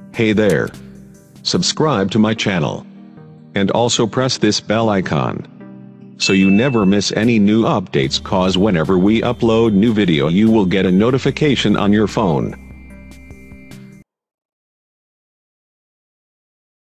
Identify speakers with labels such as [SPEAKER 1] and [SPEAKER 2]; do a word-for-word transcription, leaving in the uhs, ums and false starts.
[SPEAKER 1] Hey there. Subscribe to my channel. And also press this bell icon, so you never miss any new updates, cause whenever we upload new video you will get a notification on your phone.